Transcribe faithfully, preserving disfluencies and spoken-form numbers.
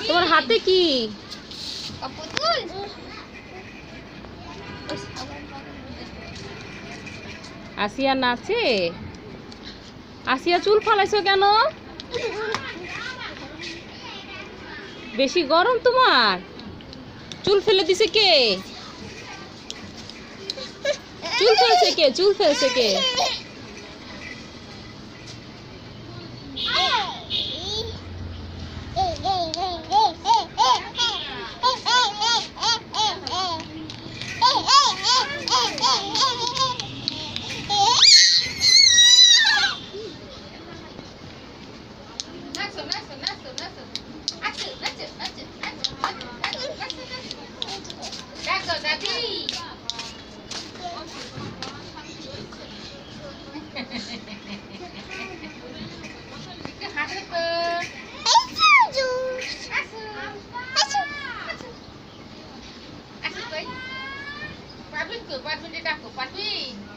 তোমার হাতে কি? আসিয়া নাচে? আসিয়া চুল ফালাইছো কেন? বেশি গরম তোমার? চুল ফেলে দিছে কে? চুল ফেলছে কে? চুল ফেলছে কে? Parvin ke? Parvin dia takut. Parvin.